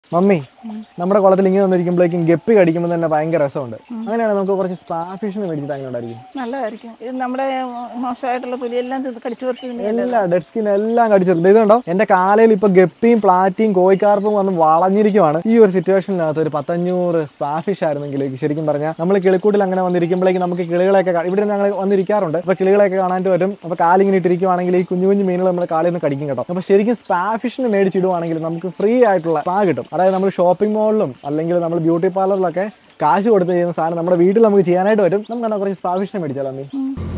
Mummy നമ്മുടെ കുളത്തിൽ ഇങ്ങനെ വന്നിരിക്കുമ്പോഴേക്കും ഗപ്പി കടിക്കുമ്പോൾ തന്നെ ഭയങ്കര രസമുണ്ട്. അങ്ങനെയാണ് നമുക്ക് കുറച്ച് സ്പാ ഫിഷിനെ മേടിച്ചിട്ട് അങ്ങനെ ഉണ്ടായിരിക്കും. നല്ലതായിരിക്കും. ഇത് നമ്മുടെ മോശമായിട്ടുള്ള പുലിയെല്ലാം കടിച്ചു പറിച്ച് എല്ലാ ഡെഡ് സ്കിൻ എല്ലാം കടിച്ചെടുത്തു. ഇതുണ്ടോ എന്റെ കാലയിൽ ഇപ്പൊ ഗപ്പിയും പ്ലാറ്റിയും കോഴിക്കാർപ്പും വന്ന് വളഞ്ഞിരിക്കുവാണ്. ഈ ഒരു സിറ്റുവേഷനിനകത്ത് ഒരു 500 സ്പാ ഫിഷ് ആയിരുന്നെങ്കിൽ ശരിക്കും പറഞ്ഞാൽ നമ്മൾ കിളിക്കൂട്ടിൽ അങ്ങനെ വന്നിരിക്കുമ്പോഴേക്കും നമുക്ക് കിളികളെയൊക്കെ ഇവിടെ ഞങ്ങൾ വന്നിരിക്കാറുണ്ട്. അപ്പൊ കിളികളെയൊക്കെ കാണാനായിട്ട് വരും. അപ്പൊ കാലിങ്ങനെ ഇട്ടിരിക്കുവാണെങ്കിൽ ഈ കുഞ്ഞു കുഞ്ഞു മീനുകൾ നമ്മുടെ കാലിൽ നിന്ന് കടിക്കും കേട്ടോ. അപ്പൊ ശരിക്കും സ്പാ ഫിഷിന് മേടിച്ചിടുവാണെങ്കിൽ നമുക്ക് ഫ്രീ ആയിട്ടുള്ള സ്പാ കിട്ടും. അതായത് നമ്മൾ ഷോപ്പിംഗ് മോളിലും അല്ലെങ്കിൽ നമ്മൾ ബ്യൂട്ടി പാർലറിലൊക്കെ കാശ് കൊടുത്ത് ചെയ്യുന്ന സാധനം നമ്മുടെ വീട്ടിൽ നമുക്ക് ചെയ്യാനായിട്ട് വരും. നമുക്ക് കുറച്ച് സ്പാ ഫിഷിനെ മേടിച്ചാലോ നീ?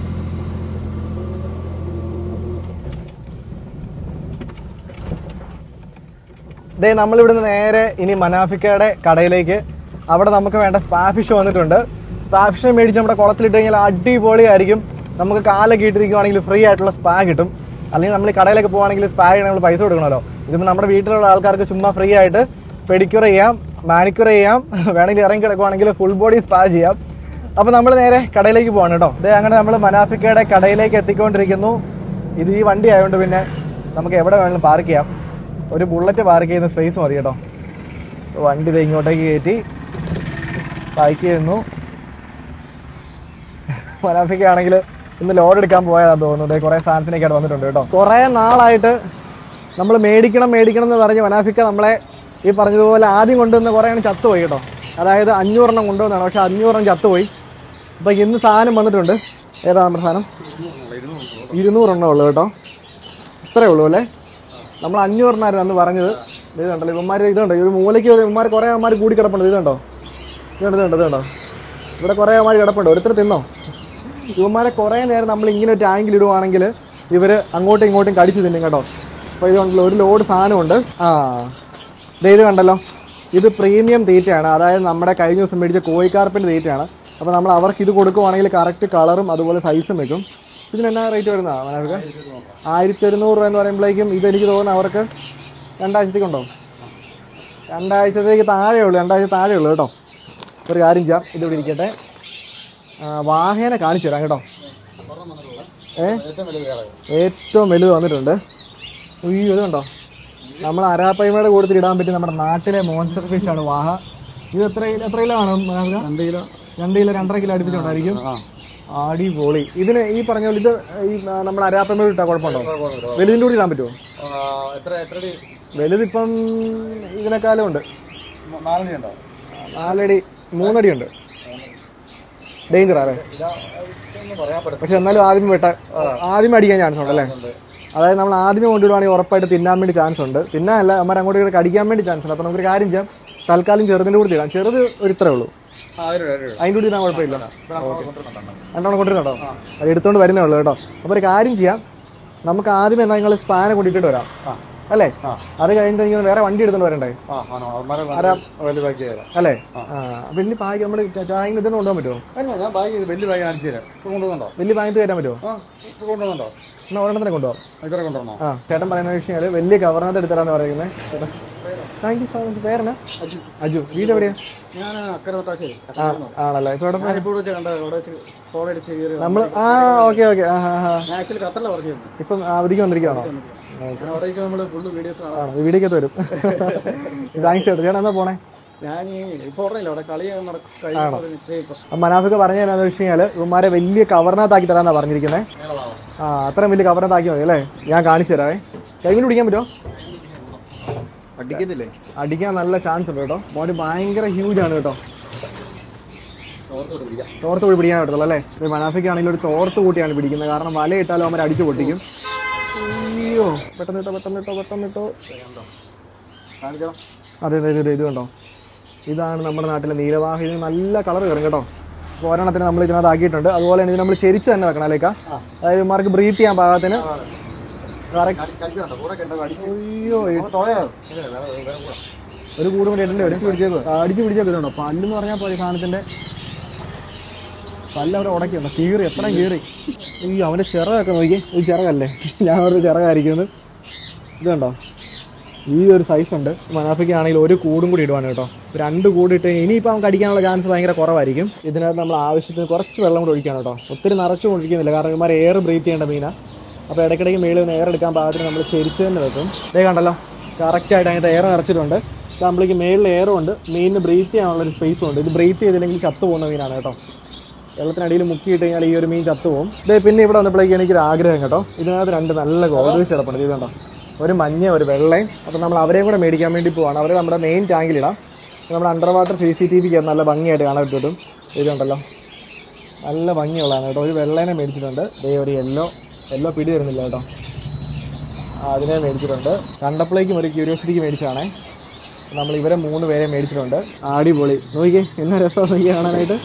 ദേ നമ്മളിവിടുന്ന് നേരെ ഇനി മനാഫിക്കയുടെ കടയിലേക്ക്. അവിടെ നമുക്ക് വേണ്ട സ്പാ ഫിഷ് വന്നിട്ടുണ്ട്. സ്പാ ഫിഷിനെ മേടിച്ച് നമ്മുടെ കുളത്തിലിട്ട് കഴിഞ്ഞാൽ അടിപൊളിയായിരിക്കും. നമുക്ക് കാലൊക്കെ ഇട്ടിരിക്കുവാണെങ്കിൽ ഫ്രീ ആയിട്ടുള്ള സ്പാ കിട്ടും. അല്ലെങ്കിൽ നമ്മൾ ഈ കടയിലേക്ക് പോകുകയാണെങ്കിൽ സ്പാ നമ്മൾ പൈസ കൊടുക്കണമല്ലോ. ഇതിപ്പോൾ നമ്മുടെ വീട്ടിലുള്ള ആൾക്കാർക്ക് ചുമ്മാ ഫ്രീ ആയിട്ട് പെഡിക്യൂർ ചെയ്യാം, മാനിക്യൂർ ചെയ്യാം, വേണമെങ്കിൽ ഇറങ്ങി കിടക്കുവാണെങ്കിൽ ഫുൾ ബോഡി സ്പാ ചെയ്യാം. അപ്പോൾ നമ്മൾ നേരെ കടയിലേക്ക് പോവാണ് കേട്ടോ. ഇതേ അങ്ങനെ നമ്മൾ മനാഫിക്കയുടെ കടയിലേക്ക് എത്തിക്കൊണ്ടിരിക്കുന്നു. ഇത് ഈ വണ്ടി ആയതുകൊണ്ട് പിന്നെ നമുക്ക് എവിടെ വേണമെങ്കിലും പാർക്ക് ചെയ്യാം. ഒരു ബുള്ളറ്റ് പാർക്ക് ചെയ്യുന്ന സ്പേസ് മതി കേട്ടോ. വണ്ടി ഇത് ഇങ്ങോട്ടേക്ക് കയറ്റി പാർക്ക് ചെയ്യുന്നു. മനാഫിക്ക ആണെങ്കിൽ ഇന്ന് ലോഡ് എടുക്കാൻ പോയതാണെന്ന് തോന്നുന്നത്. കുറേ സാധനത്തിനൊക്കെ അവിടെ വന്നിട്ടുണ്ട് കേട്ടോ. കുറേ നാളായിട്ട് നമ്മൾ മേടിക്കണം എന്ന് പറഞ്ഞ് മനാഫിക്ക നമ്മളെ ഈ പറഞ്ഞതുപോലെ ആദ്യം കൊണ്ടുവന്ന് കുറേ എണ്ണം ചത്തുപോയി കേട്ടോ. അതായത് 500 എണ്ണം കൊണ്ടുവന്നാണ്, പക്ഷെ 500 എണ്ണം ചത്തുപോയി. അപ്പോൾ ഇന്ന് സാധനം വന്നിട്ടുണ്ട്. ഏതാ നമ്മുടെ സാധനം? 200 എണ്ണം ഉള്ളു കേട്ടോ. ഇത്രയേ ഉള്ളൂ അല്ലേ? നമ്മൾ 500 എണ്ണമായിരുന്നു അന്ന് പറഞ്ഞത്. ഇതുണ്ടല്ലോ ഇവന്മാർ, ഇതുണ്ടോ ഈ ഒരു മൂലയ്ക്ക് ഇവന്മാർ കുറേ അമ്മമാർ കൂടി കിടപ്പുണ്ട്. ഇതുണ്ടോ ഇവിടെ കുറേ അമ്മമാർ കിടപ്പുണ്ട്. ഓരോരുത്തർ തിന്നോ? ഇവന്മാരെ കുറേ നേരം നമ്മൾ ഇങ്ങനെ ഒരു ടാങ്കിൽ ഇടുവാണെങ്കിൽ ഇവർ അങ്ങോട്ടും ഇങ്ങോട്ടും കടിച്ചു തിന്നും കേട്ടോ. അപ്പോൾ ഇതുണ്ടല്ലോ ഒരു ലോഡ് സാധനമുണ്ട്. ഇത് കണ്ടല്ലോ, ഇത് പ്രീമിയം തീറ്റയാണ്. അതായത് നമ്മുടെ കഴിഞ്ഞ ദിവസം മേടിച്ച കോഴിക്കാർപ്പിൻ്റെ തീറ്റയാണ്. അപ്പോൾ നമ്മൾ അവർക്ക് ഇത് കൊടുക്കുവാണെങ്കിൽ കറക്റ്റ് കളറും അതുപോലെ സൈസും വെക്കും. ഇതിന് എന്നാ റേറ്റ് വരുന്നതാണ് മനസ്സിലാക്കുക? 1200 രൂപ എന്ന് പറയുമ്പോഴേക്കും ഇതെനിക്ക് തോന്നുന്നു അവർക്ക് 2 ആഴ്ചത്തേക്കുണ്ടോ? 2 ആഴ്ചത്തേക്ക് താഴെയുള്ളൂ, 2 ആഴ്ച താഴെയുള്ളൂ കേട്ടോ. ഒരു കാര്യം ചെയ്യാം, ഇതിവിടെ ഇരിക്കട്ടെ. വാഹേനെ കാണിച്ചു തരാം കേട്ടോ. ഏറ്റവും വലുത് വന്നിട്ടുണ്ട്. ഉയ്യോ, ഇത് കണ്ടോ, നമ്മൾ അരാപ്പയ്മയുടെ കൂടുതൽ ഇടാൻ പറ്റും നമ്മുടെ നാട്ടിലെ മോൺസ്റ്റർ ഫിഷാണ് വാഹ. ഇത് എത്ര കിലോ ആണ്? 2 കിലോ 2.5 കിലോ അടുപ്പിച്ചുണ്ടായിരിക്കും. അടിപൊളി. ഇതിന് ഈ പറഞ്ഞ പോലെ ഇത് ഈ നമ്മൾ അരാപ്പമ്മ ഇട്ടാൽ കുഴപ്പമുണ്ടോ? വലുതിൻ്റെ കൂടി ഇടാൻ പറ്റുമോ? വലുതിപ്പം ഇതിനേക്കാളും ഉണ്ട്. 4 അടി 3 അടി ഉണ്ട്. ഡേഞ്ചർ അല്ലേ? പക്ഷെ എന്നാലും ആദ്യമേ അടിക്കാൻ ചാൻസ് ഉണ്ട് അല്ലേ? അതായത് നമ്മൾ ആദ്യമേ കൊണ്ടുവിടുവാണെങ്കിൽ ഉറപ്പായിട്ട് തിന്നാൻ വേണ്ടി ചാൻസ് ഉണ്ട്. തിന്നാനല്ല, അമ്മ അങ്ങോട്ട് ഇങ്ങോട്ട് കടിക്കാൻ വേണ്ടി ചാൻസ് ഉണ്ട്. അപ്പോൾ നമുക്കൊരു കാര്യം ചെയ്യാം, തൽക്കാലം ചെറുതിൻ്റെ കൂടി ഇടാം. ചെറുത് ഇത്രേ ഉള്ളൂ, അതിൻ്റെ കൂടി ഇടാൻ കുഴപ്പമില്ല. 2 എണ്ണം കൊണ്ടിരുന്നുണ്ടോ? അത് എടുത്തുകൊണ്ട് വരുന്നേ ഉള്ളൂ കേട്ടോ. അപ്പോൾ ഒരു കാര്യം ചെയ്യാം, നമുക്ക് ആദ്യം എന്നാൽ നിങ്ങൾ സ്പാനെ കൊണ്ടിട്ടിട്ട് വരാം അല്ലേ? അത് കഴിഞ്ഞിട്ട് എനിക്ക് വേറെ വണ്ടി എടുത്തോണ്ട് വരണ്ടേ അല്ലേ? വലിയ ബാഗ് നമ്മൾ ചായയിൽ ഇതൊന്നും കൊണ്ടുപോകാൻ പറ്റുമോ? വലിയ ബാഗ് കയറ്റാൻ പറ്റുമോ? എന്നാൽ ഒരെണ്ണത്തിനെ കൊണ്ടുപോകാം. ചേട്ടൻ പറയുന്നത് വെച്ചാൽ വലിയ കവറിനകത്ത് എടുത്തരാന്ന് പറയുന്നത്. Thank you so much. പേരെന്നാ? അജു. വീട് എവിടെയാ? ആണല്ലേ? നമ്മൾ ഓക്കെ ഇപ്പം അവധിക്ക് വന്നിരിക്കുകയാണോ? വീഡിയോക്കകത്ത് വരും. താങ്ക്സ് ചേട്ടാ. ചേട്ടാ എന്നാ പോണേ? മനാഫിക്ക പറഞ്ഞ എന്നാന്ന് വെച്ച് കഴിഞ്ഞാൽ ഇവന്മാരെ വലിയ കവറിനകത്താക്കി തരാന്നാ പറഞ്ഞിരിക്കുന്നത്. അത്രയും വലിയ കവറിനകത്താക്കി മതി അല്ലേ? ഞാൻ കാണിച്ചു തരാവേ. കൈമിന് പിടിക്കാൻ പറ്റുമോ? അടിക്കത്തില്ലേ? അടിക്കാൻ നല്ല ചാൻസ് ഉണ്ട് കേട്ടോ. ബോഡി ഭയങ്കര ഹ്യൂജ് ആണ് കേട്ടോ. തോർത്ത് കൂടി പിടിക്കാൻ പറ്റത്തുള്ളൂ അല്ലേ? മനാഫിക്ക ആണെങ്കിൽ ഒരു തോർത്ത് കൂട്ടിയാണ് പിടിക്കുന്നത്. കാരണം വല ഇട്ടാലും അവന്മാർ അടിച്ചു പൊട്ടിക്കും. അയ്യോ, പെട്ടെന്നിട്ടോ. അതെ ഇത് കണ്ടോ, ഇതാണ് നമ്മുടെ നാട്ടിലെ നീലവാഹി. നല്ല കളർ കയറും കേട്ടോ. അപ്പോൾ ഒരെണ്ണത്തിന് നമ്മൾ ഇതിനകത്ത് ആക്കിയിട്ടുണ്ട്. അതുപോലെ തന്നെ ഇത് നമ്മൾ ചെരിച്ച് തന്നെ വെക്കണം അല്ലേക്കാ. അതായത് ഇവന്മാർക്ക് ബ്രീത്ത് ചെയ്യാൻ പാകത്തിന്. അയ്യോ, ഒരു കൂടും കൂടി ഇടേണ്ടി വരും. അടിച്ച് പിടിച്ചേക്കുന്നുണ്ടോ? പല്ലെന്ന് പറഞ്ഞാൽ പോലെ സാധനത്തിൻ്റെ പല്ല അവിടെ ഉടക്കിയുണ്ടോ? കീറി, എത്രയും കീറി. ഈ അവൻ്റെ ചിറകൊക്കെ നോക്കി. ഈ ചിറകല്ലേ? ഞാൻ ഒരു ചിറകായിരിക്കുന്നത്. ഇത് കണ്ടോ, ഈ ഒരു സൈസ് ഉണ്ട്. മനാഫിക്കാണെങ്കിൽ ഒരു കൂടും കൂടി ഇടുവാണ് കേട്ടോ. 2 കൂടിയിട്ട് ഇനിയിപ്പോൾ അവൻ കടിക്കാനുള്ള ചാൻസ് ഭയങ്കര കുറവായിരിക്കും. ഇതിനകത്ത് നമ്മൾ ആവശ്യത്തിന് കുറച്ച് വെള്ളം കൂടി ഒഴിക്കുകയാണ് കേട്ടോ. ഒത്തിരി നിറച്ചു കൊണ്ടിരിക്കുന്നില്ല, കാരണം ഇവന്മാർ എയർ ബ്രീത്ത് ചെയ്യേണ്ട മീനാണ്. അപ്പോൾ ഇടയ്ക്കിടയ്ക്ക് മേളിൽ നിന്ന് എയർ എടുക്കാൻ പാകത്തിന് നമ്മൾ ചെരിച്ച് തന്നെ വെക്കും. ഇതേ കണ്ടല്ലോ, കറക്റ്റായിട്ട് അതിൻ്റെ എയർ നിറച്ചിട്ടുണ്ട്. ആകുമ്പോഴേക്ക് മേളിൽ എയറും ഉണ്ട്, മീനിന് ബ്രീത്ത് ചെയ്യാനുള്ളൊരു സ്പേസും ഉണ്ട്. ഇത് ബ്രീത്ത് ചെയ്തില്ലെങ്കിൽ ചത്തു പോകുന്ന മീനാണ് കേട്ടോ. വെള്ളത്തിനടിയിൽ മുക്കിയിട്ട് കഴിഞ്ഞാൽ ഈ ഒരു മീൻ ചത്തു പോകും. ഇതേ പിന്നെ ഇവിടെ വന്നപ്പോഴേക്കും എനിക്കൊരു ആഗ്രഹം കേട്ടോ. ഇതിനകത്ത് 2 നല്ല ഗോൾഡ് ഫിഷ് കിടപ്പുണ്ട്. ഇത് കണ്ടോ, ഒരു മഞ്ഞ ഒരു വെള്ളയും. അപ്പോൾ നമ്മൾ അവരെയും കൂടെ മേടിക്കാൻ വേണ്ടി പോവാണ്. അവരെ നമ്മുടെ മെയിൻ ടാങ്കിലിടാം. നമ്മുടെ അണ്ടർ വാട്ടർ CCTVക്ക് നല്ല ഭംഗിയായിട്ട് കാണാൻ പറ്റും. ഇതുണ്ടല്ലോ, നല്ല ഭംഗിയുള്ളതാണ് കേട്ടോ. ഒരു വെള്ളേനെ മേടിച്ചിട്ടുണ്ട്. ഒരു യെല്ലോ പിടി വരുന്നില്ല കേട്ടോ, അതിനെ മേടിച്ചിട്ടുണ്ട്. കണ്ടപ്പോഴേക്കും ഒരു ക്യൂരിയോസിറ്റിക്ക് മേടിച്ചതാണേ. നമ്മൾ ഇവരെ 3 പേരെ മേടിച്ചിട്ടുണ്ട്. അടിപൊളി, നോക്കിക്കേ എന്നാ രസമാണ് നോക്കി കാണാനായിട്ട്.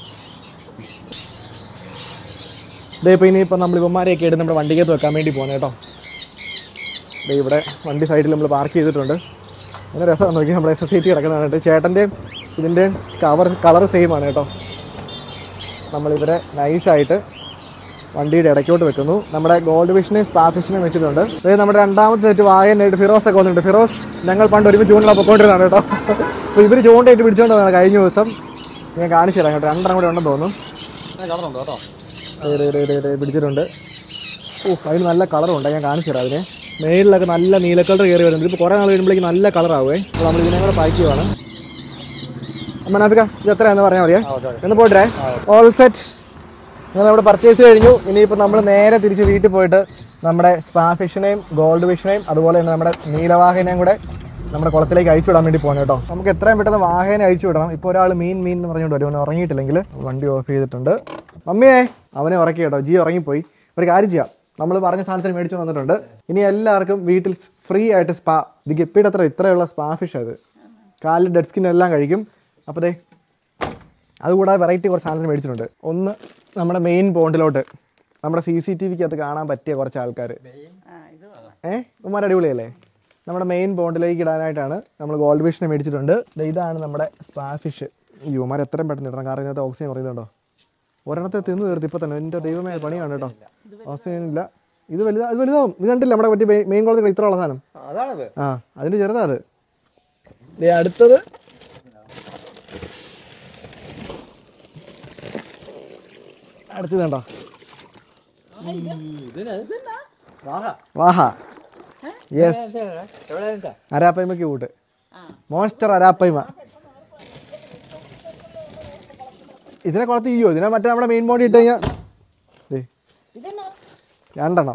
ഇപ്പോൾ ഇനിയിപ്പോൾ നമ്മൾ ഇവന്മാരെയൊക്കെ എടുത്ത് നമ്മുടെ വണ്ടിക്കകത്ത് വെക്കാൻ വേണ്ടി പോകുന്നത് കേട്ടോ. ഇവിടെ വണ്ടി സൈഡിൽ നമ്മൾ പാർക്ക് ചെയ്തിട്ടുണ്ട്. അങ്ങനെ രസമാണ് നോക്കി, നമ്മുടെ SSCT കിടക്കുന്നതാണ്. ചേട്ടൻ്റെയും ഇതിൻ്റെ കളർ സെയിം ആണ് കേട്ടോ. നമ്മളിവരെ നൈസായിട്ട് വണ്ടിയുടെ ഇടയ്ക്കോട്ട് വെക്കുന്നു. നമ്മുടെ ഗോൾഡ് ഫിഷിനെയും സ്പാ ഫിഷിനെയും വെച്ചിട്ടുണ്ട്. അതായത് നമ്മുടെ 2ാമത്തെ സെറ്റ് വായനായിട്ട് ഫിറോസൊക്കെ വന്നിട്ടുണ്ട്. ഫിറോസ് ഞങ്ങൾ പണ്ട് ഒരുമിച്ച് ചൂണ്ടിലാണ് പൊക്കോണ്ടിരുന്നതാണ് കേട്ടോ. അപ്പോൾ ഇവർ ചൂണ്ടായിട്ട് പിടിച്ചുകൊണ്ട് വന്നതാണ് കഴിഞ്ഞ ദിവസം. ഞാൻ കാണിച്ചു തരാം കേട്ടോ. 2 കൂടെ ഉണ്ടെന്ന് തോന്നുന്നു. കളറുണ്ട് കേട്ടോ, പിടിച്ചിട്ടുണ്ട്. അതിന് നല്ല കളറുണ്ട്, ഞാൻ കാണിച്ചു തരാം. അതിന് മേളിലൊക്കെ നല്ല നീല കളർ കയറി വരുന്നുണ്ട്. ഇപ്പോൾ കുറേ നാൾ കഴിയുമ്പോഴേക്ക് നല്ല കളറാവേ. അപ്പോൾ നമ്മൾ ഇതിനെ കൂടെ പാക്ക് ചെയ്യുവാണ്. മനാഫിക്ക ഇത് എത്രയാണെന്ന് പറഞ്ഞാൽ മതിയേ, എന്ന് പോയിട്ടേ. ഓൾ സെറ്റ്, ഞങ്ങളവിടെ പർച്ചേസ് കഴിഞ്ഞു. ഇനിയിപ്പോൾ നമ്മൾ നേരെ തിരിച്ച് വീട്ടിൽ പോയിട്ട് നമ്മുടെ സ്പാ ഫിഷിനെയും ഗോൾഡ് ഫിഷിനെയും അതുപോലെ തന്നെ നമ്മുടെ നീലവാഹനെയും കൂടെ നമ്മുടെ കുളത്തിലേക്ക് അയച്ചു വിടാൻ വേണ്ടി പോകണം കേട്ടോ. നമുക്ക് എത്രയും പെട്ടെന്ന് വാഹനെ അയച്ചു വിടണം. ഇപ്പോൾ ഒരാൾ മീൻ എന്ന് പറഞ്ഞുകൊണ്ട് വരും. അവനെ ഉറങ്ങിയിട്ടില്ലെങ്കിൽ വണ്ടി ഓഫ് ചെയ്തിട്ടുണ്ട്. മമ്മിയെ അവനെ ഉറക്കി കേട്ടോ, ജി ഉറങ്ങിപ്പോയി. ഒരു കാര്യം ചെയ്യാം, നമ്മൾ പറഞ്ഞ സാധനത്തിന് മേടിച്ചു വന്നിട്ടുണ്ട്. ഇനി എല്ലാവർക്കും വീട്ടിൽ ഫ്രീ ആയിട്ട് സ്പാ, ഇത് ഗപ്പിയുടെ ഇത്രയുള്ള സ്പാ ഫിഷ്, അത് കാലിൽ ഡെഡ് സ്കിൻ എല്ലാം കഴിക്കും. അപ്പോൾ ദേ അതുകൂടാതെ വെറൈറ്റി കുറച്ച് സാധനത്തിന് മേടിച്ചിട്ടുണ്ട്. ഒന്ന് നമ്മുടെ മെയിൻ പോണ്ടിലോട്ട് നമ്മുടെ CCTVക്ക് അത് കാണാൻ പറ്റിയ കുറച്ച് ആൾക്കാർ ഉമ്മാർ അടിപൊളിയല്ലേ. നമ്മുടെ മെയിൻ പോണ്ടിലേക്ക് ഇടാനായിട്ടാണ് നമ്മൾ ഗോൾഡ് ഫിഷിനെ മേടിച്ചിട്ടുണ്ട്. ഇതാണ് നമ്മുടെ സ്പാ ഫിഷ്. ഈ ഉമ്മാർ എത്രയും പെട്ടെന്ന് ഇടണം, കാരണം ഇതിനകത്ത് ഓക്സിജൻ പറയുന്നുണ്ടോ. ഒരെണ്ണത്തെ തിന്ന് തീർത്ത് ഇപ്പോൾ തന്നെ. എൻ്റെ ദൈവമേ പണിയാണ് കേട്ടോ, ഓക്സിജൻ ഇല്ല. ഇത് വലുതാവും. ഇത് കണ്ടില്ല നമ്മുടെ പറ്റി മെയിൻ കോളേജിൽ ഇത്ര ഉള്ള സാധനം അതാണത്. അതിന് ചെറുതാ അത്. അടുത്തത് കണ്ടോ, വാഹ. യെസ്, അരാപ്പയ്മയ്ക്ക് കൂട്ട്, മോൺസ്റ്റർ അരാപ്പയ്മ. ഇതിനെ കുളത്ത് ചെയ്യോ? ഇതിനെ മറ്റേ നമ്മുടെ മെയിൻ ബോഡി ഇട്ട് കഴിഞ്ഞാൽ 2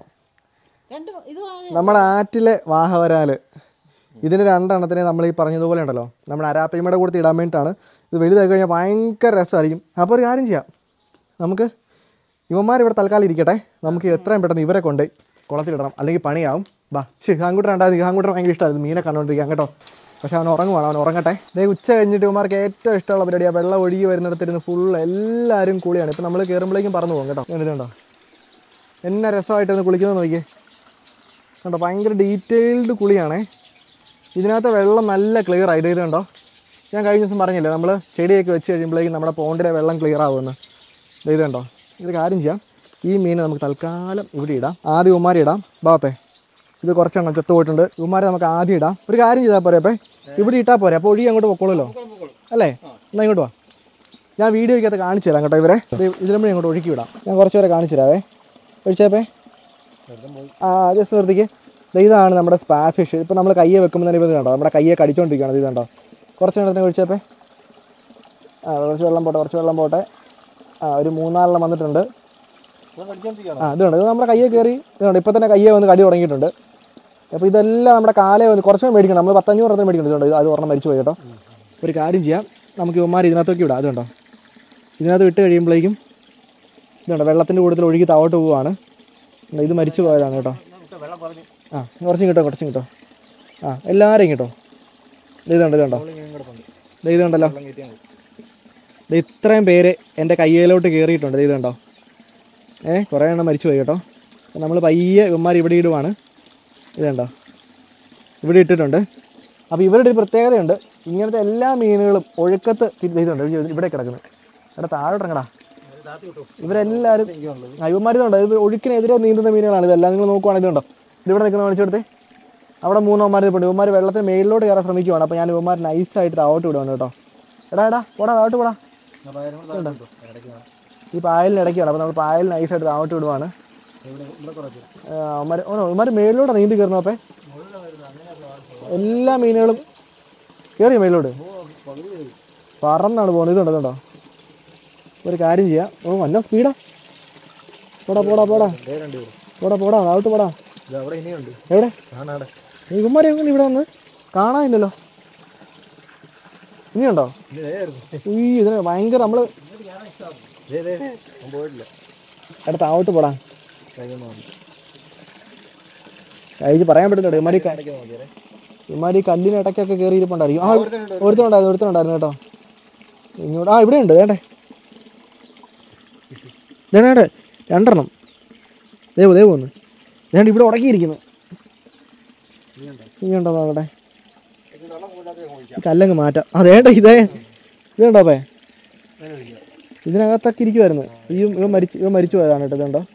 നമ്മുടെ ആറ്റിലെ വാഹവരാല്. ഇതിന് 2 എണ്ണത്തിനെ നമ്മൾ ഈ പറഞ്ഞതുപോലെ ഉണ്ടല്ലോ, നമ്മുടെ അരാപ്പയ്മയുടെ കൂടെ ഇടാൻ വേണ്ടിയിട്ടാണ്. ഇത് വലുതായി കഴിഞ്ഞാൽ ഭയങ്കര രസമായിരിക്കും. അപ്പോൾ ഒരു കാര്യം ചെയ്യാം, നമുക്ക് ഇവന്മാർ ഇവിടെ തൽക്കാലം ഇരിക്കട്ടെ. നമുക്ക് എത്രയും പെട്ടെന്ന് ഇവരെ കൊണ്ട് കുളത്തിലിടണം, അല്ലെങ്കിൽ പണിയാവും. ബാ ഹാങ്കൂട്ടർ ഉണ്ടായിരുന്നു. ഹാങ്കൂട്ടർ ഭയങ്കര ഇഷ്ടമായിരുന്നു മീനെ കണ്ടുകൊണ്ടിരിക്കാൻ കേട്ടോ. പക്ഷെ അവൻ ഉറങ്ങുവാണ്, അവൻ ഉറങ്ങട്ടെ. ഉച്ച കഴിഞ്ഞിട്ട് ഇവന്മാർക്ക് ഏറ്റവും ഇഷ്ടമുള്ള പരിപാടിയാണ് വെള്ളം ഒഴുകി വരുന്നിടത്തിരുന്ന് ഫുൾ എല്ലാവരും കുളിയാണ്. ഇപ്പം നമ്മൾ കയറുമ്പോഴേക്കും പറന്നു പോകും കേട്ടോ. ഇതുണ്ടോ എന്നെ രസമായിട്ടൊന്ന് കുളിക്കുന്നത് നോക്കിയേ കണ്ടോ, ഭയങ്കര ഡീറ്റെയിൽഡ് കുളിയാണേ. ഇതിനകത്ത് വെള്ളം നല്ല ക്ലിയർ ആയി. ഇത് കണ്ടോ, ഞാൻ കഴിഞ്ഞ ദിവസം പറഞ്ഞില്ലേ നമ്മൾ ചെടിയൊക്കെ വെച്ച് കഴിയുമ്പോഴേക്കും നമ്മുടെ പോണ്ടിലെ വെള്ളം ക്ലിയർ ആവുമെന്ന്. ഇത് കണ്ടോ, ഇത് കാര്യം ചെയ്യാം, ഈ മീൻ നമുക്ക് തൽക്കാലം ഇവിടെ ഇടാം. ആദ്യം ഉമ്മാരി ഇടാം. ബാപ്പേ ഇത് കുറച്ചെണ്ണം ചെത്ത് പോയിട്ടുണ്ട്. ഉമ്മാരെ നമുക്ക് ആദ്യം ഇടാം. ഒരു കാര്യം ചെയ്താൽ പോരെ അപ്പേ, ഇവിടെ ഇട്ടാൽ പോരെ. അപ്പോൾ ഒഴുകി അങ്ങോട്ട് പൊക്കോളൂല്ലോ അല്ലേ. എന്നാൽ ഇങ്ങോട്ട് വാ, ഞാൻ വീഡിയോയ്ക്കകത്ത് കാണിച്ചു തരാം കേട്ടോ. ഇവരെ ഇതിലും ഇങ്ങോട്ട് ഒഴുക്കി വിടാം. ഞാൻ കുറച്ച് പേരെ കാണിച്ചു തരാവേ. ഒഴിച്ചേപ്പേ, ജസ്റ്റ് നിർത്തിക്ക്. ഇതാണ് നമ്മുടെ സ്പാ ഫിഷ്. ഇപ്പോൾ നമ്മൾ കയ്യെ വെക്കുമ്പോൾ തന്നെ ഇത് കണ്ടോ, നമ്മുടെ കയ്യെ കടിച്ചുകൊണ്ടിരിക്കുകയാണ്. ഇത് കണ്ടോ, കുറച്ച് എണ്ണത്തിന് ഒഴിച്ചേപ്പേ. കുറച്ച് വെള്ളം പോട്ടെ, കുറച്ച് വെള്ളം പോട്ടെ. ഒരു 3-4 വന്നിട്ടുണ്ട്. ഇതുണ്ട്, ഇത് നമ്മുടെ കയ്യെ കയറി. ഇതുണ്ട്, ഇപ്പോൾ തന്നെ കയ്യെ വന്ന് കടി തുടങ്ങിയിട്ടുണ്ട്. അപ്പോൾ ഇതെല്ലാം നമ്മുടെ കാലേ വന്ന് കുറച്ചും മേടിക്കണം. നമ്മൾ 500 മേടിക്കണം. ഇതുണ്ട്, അത് ഒരെണ്ണം മരിച്ചു പോയി കേട്ടോ. ഒരു കാര്യം ചെയ്യാം, നമുക്ക് ഇവന്മാർ ഇതിനകത്തേക്ക് വിടാം. അതുകൊണ്ടോ, ഇതിനകത്ത് വിട്ട് കഴിയുമ്പോഴേക്കും ഇതുണ്ട് വെള്ളത്തിൻ്റെ കൂടുതൽ ഒഴുകി താവോട്ട് പോവുകയാണ്. ഇത് മരിച്ചു പോയതാണ് കേട്ടോ. കുറച്ചും കിട്ടോ, കുറച്ചും കിട്ടോ. എല്ലാവരെയും കിട്ടോ. ഇതുണ്ട്, ഇതുണ്ടോ, ഇതുണ്ടല്ലോ. ഇത്രയും പേര് എൻ്റെ കയ്യിലോട്ട് കയറിയിട്ടുണ്ട്. ഇത് കണ്ടോ, കുറേ എണ്ണം മരിച്ചു പോയി കേട്ടോ. നമ്മൾ പയ്യെ ഇവന്മാർ ഇവിടെ ഇടുവാണ്. ഇത് കണ്ടോ, ഇവിടെ ഇട്ടിട്ടുണ്ട്. അപ്പോൾ ഇവരുടെ ഒരു പ്രത്യേകതയുണ്ട്, ഇങ്ങനത്തെ എല്ലാ മീനുകളും ഒഴുക്കത്ത് ഇതുണ്ട് ഇവിടെ കിടക്കുന്നത്. ഇവിടെ താഴോട്ട് ഇറങ്ങടാ. ഇവരെല്ലാവരും ഇവന്മാരുന്നുണ്ട്, ഇത് ഒഴുക്കിനെതിരെ നീന്തുന്ന മീനുകളാണ് ഇതെല്ലാം. നിങ്ങൾ നോക്കുവാണെങ്കിൽ ഇതുണ്ടോ, ഇതിവിടെ നിൽക്കുന്ന കാണിച്ചെടുത്ത് അവിടെ 3 ഇവന്മാർ ഇപ്പോൾ ഇവന്മാർ വെള്ളത്തിന് മേലിലോട്ട് കയറാൻ ശ്രമിക്കുവാണ്. അപ്പോൾ ഞാൻ ഇവന്മാർ നൈസായിട്ട് താവോട്ട് വിടുവാണ് കേട്ടോ. എടാ പോടാ, താവോട്ട് പോടാ. ഈ പായലിന് ഇടയ്ക്കാണ്. അപ്പോൾ നമ്മൾ പായൽ നൈസായിട്ട് താവോട്ട് വിടുവാണ്. ഇവന്മാർ മേലിലൂടെ നീന്തി കയറുന്നു. അപ്പോൾ എല്ലാ മീനുകളും കയറിയോ മേലോട്ട്? പറന്നാണ് പോകുന്നത്. ഇതുണ്ടോ ഇതുണ്ടോ? ഒരു കാര്യം ചെയ്യാം. ഓ വന്ന സ്പീഡാ. പോടാ പോടാ പോടാ പോടാ പോടാ ആവട്ട് പോടാ. എവിടെ ഇവന്മാരെ ഇവിടെ വന്ന് കാണാനില്ലല്ലോ. ഇനിയുണ്ടോ? ഈ ഇതിന് ഭയങ്കര നമ്മള് അടുത്ത ആവട്ട് പോടാ. കഴിച്ച് പറയാൻ പറ്റുന്നുണ്ട്. ഇമാരി കല്ലിന് ഇടയ്ക്കൊക്കെ കയറി ഇരിപ്പുണ്ടായിരിക്കും. ഒരുത്തനുണ്ടായിരുന്നു കേട്ടോ. ഇങ്ങോട്ട് ഇവിടെ ഉണ്ട്. വേണ്ടേ വേണ്ടേ രണ്ടെണ്ണം. ദേവ് ഒന്ന് വേണ്ട ഇവിടെ ഉടക്കിയിരിക്കുന്നു. ഇനിയുണ്ടോ നോക്കട്ടെ. കല്ലങ്ങ് മാറ്റാം. അതേണ്ട ഇതുണ്ടോ അപ്പേ? ഇതിനകത്തൊക്കെ ഇരിക്കുമായിരുന്നു. ഇവൻ മരിച്ചു പോയതാണ് കേട്ടോ. ഇതുണ്ടോ?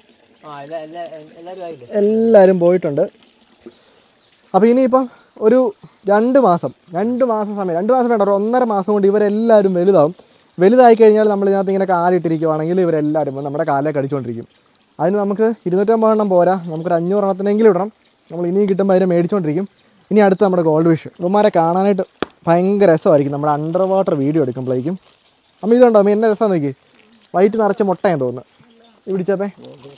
എല്ലാവരും പോയിട്ടുണ്ട്. അപ്പോൾ ഇനിയിപ്പം ഒരു 2 മാസം സമയം, 2 മാസം വേണ്ട, ഒരു 1.5 മാസം കൊണ്ട് ഇവരെല്ലാവരും വലുതാവും. വലുതായി കഴിഞ്ഞാൽ നമ്മൾ ഇതിനകത്ത് ഇങ്ങനെ കാലിട്ടിരിക്കുവാണെങ്കിൽ ഇവരെല്ലാവരും നമ്മുടെ കാലിലേക്ക് അടിച്ചുകൊണ്ടിരിക്കും. അതിന് നമുക്ക് 250 എണ്ണം പോരാ, നമുക്കൊരു 500 എണ്ണത്തിനെങ്കിലും ഇടണം. നമ്മൾ ഇനിയും കിട്ടുമ്പോൾ അതിനെ മേടിച്ചുകൊണ്ടിരിക്കും. ഇനി അടുത്ത് നമ്മുടെ ഗോൾഡ് ഫിഷ്. ഇവന്മാരെ കാണാനായിട്ട് ഭയങ്കര രസമായിരിക്കും നമ്മുടെ അണ്ടർ വാട്ടർ വീഡിയോ എടുക്കുമ്പോഴേക്കും. അമ്മ ഇതുണ്ടോ അമ്മ? എന്നെ രസമാണ് നോക്കി. വൈറ്റ് നിറച്ച മുട്ടയെന്ന് തോന്നുന്നു. പിടിച്ചപ്പേ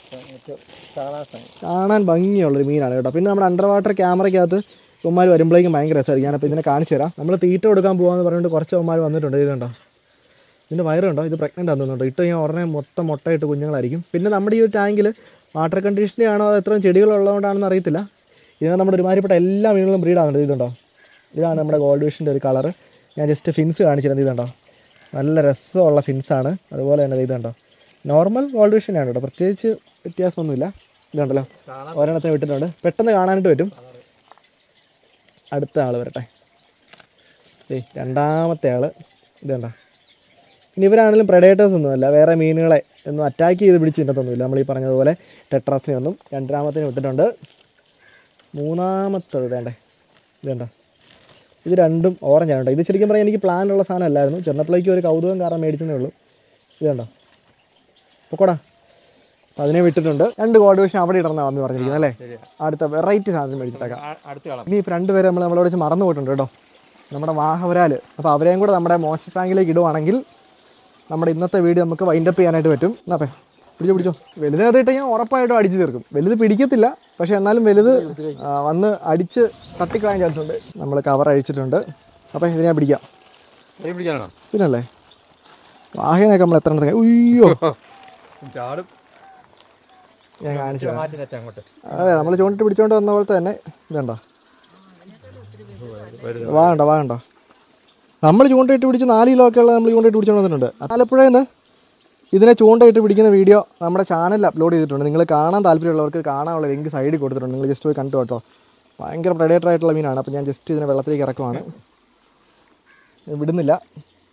കാണാൻ ഭംഗിയുള്ളൊരു മീനാണ് കേട്ടോ. പിന്നെ നമ്മുടെ അണ്ടർ വാട്ടർ ക്യാമറയ്ക്കകത്ത് ഉമ്മാർ വരുമ്പോഴേക്കും ഭയങ്കര രസമായിരിക്കും. ഞാനപ്പോൾ ഇതിനെ കാണിച്ചു തരാം. നമ്മൾ തീറ്റ കൊടുക്കാൻ പോകാമെന്ന് പറഞ്ഞിട്ട് കുറച്ച് ഉമ്മാർ വന്നിട്ടുണ്ട്. ഇതുണ്ടോ ഇതിൻ്റെ വയറുണ്ടോ? ഇത് പ്രഗ്നൻ്റ് ആണെന്നുണ്ടോ? ഇട്ട് കഴിഞ്ഞാൽ ഉടനെ മൊത്തം മുട്ടയിട്ട് കുഞ്ഞുങ്ങളായിരിക്കും. പിന്നെ നമ്മുടെ ഈ ഒരു ടാങ്കിൽ വാട്ടർ കണ്ടീഷനിങ് ആണോ അത് എത്രയും ചെടികളുള്ളതുകൊണ്ടാണെന്ന് അറിയത്തില്ല. ഇതിന് നമ്മുടെ ഒരുമാതിരിപ്പെട്ട എല്ലാ മീനുകളും ബ്രീഡാകുന്നുണ്ട്. ഇതുണ്ടോ? ഇതാണ് നമ്മുടെ ഗോൾഡ് ഫിഷിൻ്റെ ഒരു കളറ്. ഞാൻ ജസ്റ്റ് ഫിൻസ് കാണിച്ചിരുന്നത്. ഇതുണ്ടോ? നല്ല രസമുള്ള ഫിൻസാണ്. അതുപോലെ തന്നെ ഇതുണ്ടോ? നോർമൽ ഗോൾഡ് ഫിഷ് തന്നെയാണ് കേട്ടോ, പ്രത്യേകിച്ച് വ്യത്യാസമൊന്നുമില്ല. ഇതുണ്ടല്ലോ ഒരെണ്ണത്തിന് വിട്ടിട്ടുണ്ട്. പെട്ടെന്ന് കാണാനായിട്ട് പറ്റും. അടുത്ത ആൾ വരട്ടെ. രണ്ടാമത്തെ ആൾ ഇതുണ്ടോ? ഇനി ഇവരാണെങ്കിലും പ്രഡേറ്റേഴ്സ് ഒന്നുമല്ല, വേറെ മീനുകളെ ഒന്നും അറ്റാക്ക് ചെയ്ത് പിടിച്ച് തിന്നത്തൊന്നുമില്ല. നമ്മൾ ഈ പറഞ്ഞതുപോലെ ടെട്രാസിനെ ഒന്നും. 2ാമത്തിന് വിട്ടിട്ടുണ്ട്. 3ാമത്തത് വേണ്ടേ ഇതുണ്ടോ? ഇത് രണ്ടും ഓറഞ്ചാണ് കേട്ടോ. ഇത് ശരിക്കും പറയാൻ എനിക്ക് പ്ലാനുള്ള സാധനം അല്ലായിരുന്നു. ചെന്നപ്പോഴേക്കും ഒരു കൗതുകം കാരണം മേടിച്ചതേ ഉള്ളൂ. ഇതുണ്ടോ? പൊക്കോടാ. അപ്പോൾ അതിനെ വിട്ടിട്ടുണ്ട്. 2 ഗോൾഡ് ഫിഷ് അവിടെ ഇടണമെന്നാണ് മമ്മി പറഞ്ഞിരിക്കുന്നത് അല്ലേ? അടുത്ത വെറൈറ്റി സാധനം മേടിച്ചിട്ടേക്കാം. ഇനി ഇപ്പോൾ 2 പേരെ നമ്മളോട് വെച്ച് മറന്നു പോയിട്ടുണ്ട് കേട്ടോ, നമ്മുടെ വാഹവരാൽ. അപ്പോൾ അവരെയും കൂടെ നമ്മുടെ മോൺസ്റ്റർ ടാങ്കിലേക്ക് ഇടുവാണെങ്കിൽ നമ്മുടെ ഇന്നത്തെ വീഡിയോ നമുക്ക് വൈൻഡപ്പ് ചെയ്യാനായിട്ട് പറ്റും. എന്നാപ്പേ പിടിച്ചോ. വലുതിനകത്ത് ഇട്ട് ഞാൻ ഉറപ്പായിട്ടും അടിച്ചു തീർക്കും. വലുത് പിടിക്കത്തില്ല, പക്ഷേ എന്നാലും വലുത് വന്ന് അടിച്ച് തട്ടിക്കളയാൻ ചാൻസ് ഉണ്ട്. നമ്മൾ കവർ അഴിച്ചിട്ടുണ്ട്. അപ്പോൾ ഇത് ഞാൻ പിടിക്കാം. പിന്നല്ലേ വാഹനൊക്കെ നമ്മൾ എത്ര എണ്ണത്തെ ഉയ്യോ ഞാൻ കാണിച്ചു. അതെ, നമ്മൾ ചൂണ്ടിട്ട് പിടിച്ചോണ്ട് വന്ന പോലത്തെ തന്നെ. ഇതുണ്ടോ? വാങ്ങണ്ടോ? നമ്മൾ ചൂണ്ടയിട്ട് പിടിച്ച് 4 കിലോ ഒക്കെ ഉള്ളത് നമ്മൾ ചൂണ്ടയിട്ട് പിടിച്ചോണ്ട് വന്നിട്ടുണ്ട്. ആലപ്പുഴയിൽ നിന്ന് ഇതിനെ ചൂണ്ടയിട്ട് പിടിക്കുന്ന വീഡിയോ നമ്മുടെ ചാനലിൽ അപ്ലോഡ് ചെയ്തിട്ടുണ്ട്. നിങ്ങൾ കാണാൻ താല്പര്യമുള്ളവർക്ക് കാണാനുള്ള ലിങ്ക് സൈഡിൽ കൊടുത്തിട്ടുണ്ട്. നിങ്ങൾ ജസ്റ്റ് പോയി കണ്ടു കേട്ടോ. ഭയങ്കര പ്രഡേറ്റർ ആയിട്ടുള്ള മീനാണ്. അപ്പോൾ ഞാൻ ജസ്റ്റ് ഇതിനെ വെള്ളത്തിലേക്ക് ഇറക്കുവാണ്. വിടുന്നില്ല.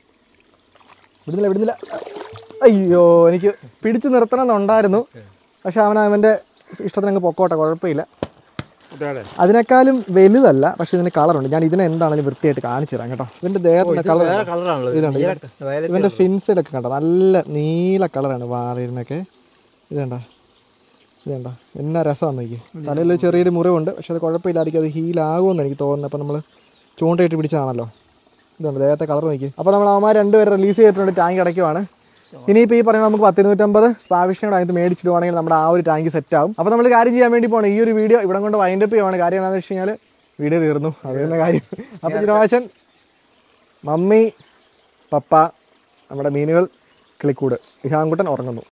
അയ്യോ, എനിക്ക് പിടിച്ച് നിർത്തണം എന്നുണ്ടായിരുന്നു, പക്ഷെ അവൻ്റെ ഇഷ്ടത്തിന് അങ്ങ് പൊക്കോട്ടെ, കുഴപ്പമില്ല. അതിനേക്കാളും വലുതല്ല, പക്ഷെ ഇതിന് കളറുണ്ട്. ഞാൻ ഇതിനെ എന്താണെങ്കിലും വൃത്തിയായിട്ട് കാണിച്ചു തരാം കേട്ടോ. ഇവൻ്റെ ദേഹത്തിൻ്റെ കളർ ഇതുണ്ട്. ഇവൻ്റെ ഫിൻസിലൊക്കെ കണ്ടോ നല്ല നീല കളറാണ് വാറിനൊക്കെ. ഇതുണ്ടോ? എന്നാ രസമാണെന്ന് നോക്കി. തലയിൽ ചെറിയൊരു മുറിവുണ്ട്, പക്ഷെ അത് കുഴപ്പമില്ലായിരിക്കും. അത് ഹീലാകുമെന്ന് എനിക്ക് തോന്നുന്നത്. അപ്പോൾ നമ്മൾ ചൂണ്ടയിട്ട് പിടിച്ചതാണല്ലോ. ഇതുണ്ട് ദേഹത്തെ കളർ നോക്കി. അപ്പോൾ നമ്മൾ അവന്മാർ 2 പേര് റിലീസ് ചെയ്തിട്ടുണ്ട്. ടാങ്ക് അടയ്ക്കുവാണ്. ഇനിയിപ്പോൾ ഈ പറയുന്നത് നമുക്ക് 10-250 സ്പാവിഷിനോട് അതിന് മേടിച്ചിടുവാണെങ്കിൽ നമ്മുടെ ആ ഒരു ടാങ്ക് സെറ്റ് ആവും. അപ്പോൾ നമ്മൾ കാര്യം ചെയ്യാൻ വേണ്ടി പോകണം. ഈ ഒരു വീഡിയോ ഇവിടെ കൊണ്ട് വൈൻഡപ്പ് ചെയ്യുവാണ്. കാര്യം എന്താണെന്ന് വെച്ച് കഴിഞ്ഞാൽ വീഡിയോ തീർന്നു, അത് തന്നെ കാര്യം. അപ്പോൾ ഇതിനാവശ്യം മമ്മി, പപ്പ, നമ്മുടെ മീനുകൾ, കിളിക്കൂട്, ഇഹാൻകുട്ടൻ ഉറങ്ങുന്നു.